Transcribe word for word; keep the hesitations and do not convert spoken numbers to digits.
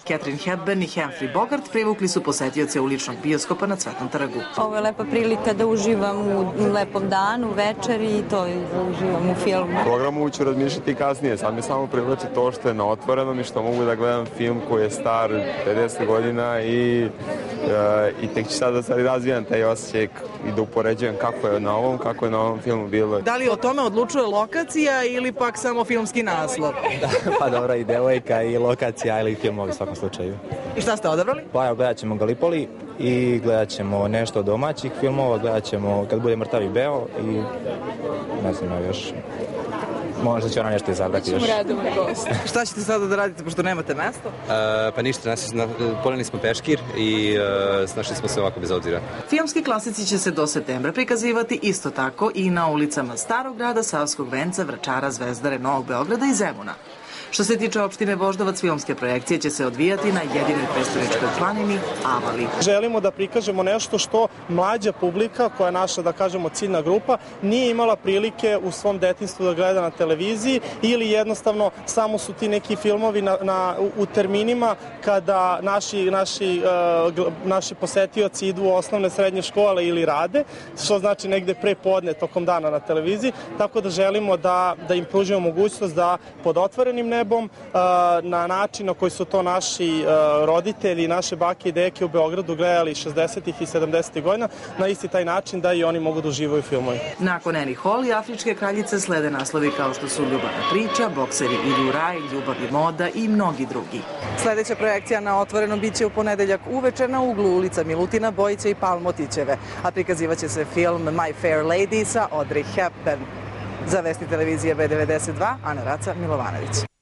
Catherine Hepburn i Humphrey Bogart privukli su posetioce uličnog bioskopa na Cvetnom trgu. Ovo je lepa prilika da uživam u lepom danu, večeri i to da uživam u filmu. Programu ću razmišljati kasnije, sad mi samo privlači to što je na otvorenom i što mogu da gledam film koji je star pedeset godina i, uh, i tek ću sad da sad razvijam taj osjećaj i da upoređujem kako je na ovom, kako je na ovom filmu bilo. Da li o tome odlučuje lokacija ili pak samo filmski naslov? Pa dobro, i devojka i lokacija ili filmovi u svakom slučaju. I šta ste odabrali? Pa evo, gledat ćemo Gallipoli i gledat ćemo nešto domaćih filmova, gledat ćemo Kad bude mrtav i beo i ne znam još. Možda će ona nešto izabrati još. Šta ćete sada da radite, pošto nemate mesto? Uh, pa ništa, poneli smo peškir i uh, snašli smo se ovako bez obzira. Filmski klasici će se do septembra prikazivati isto tako i na ulicama Starog grada, Savskog venca, Vračara, Zvezdare, Novog Beograda i Zemuna. Što se tiče opštine Voždovac, filmske projekcije će se odvijati na jedinoj prestoničkoj planini Avali. Želimo da prikažemo nešto što mlađa publika, koja je naša, da kažemo, ciljna grupa, nije imala prilike u svom detinjstvu da gleda na televiziji ili jednostavno samo su ti neki filmovi na, na, u terminima kada naši, naši, uh, naši posetioci idu u osnovne srednje škole ili rade, što znači negde pre podne tokom dana na televiziji, tako da želimo da, da im pružimo mogućnost da pod otvorenim nebom na način na koji su to naši roditelji, naše bake i deke u Beogradu gledali šezdesetih i sedamdesetih godina, na isti taj način da i oni mogu da uživaju filmovi. Nakon Annie Hall i Afričke kraljice slede naslovi kao što su Ljubavna priča, Bokseri idu u raj, Ljubav i moda i mnogi drugi. Sledeća projekcija na otvorenom biće u ponedeljak uveče na uglu ulica Milutina, Bojića i Palmotićeve, a prikazivaće se film My Fair Lady sa Audrey Hepburn. Za vesti televizije B devedeset dva, Ana Raca Milovanović.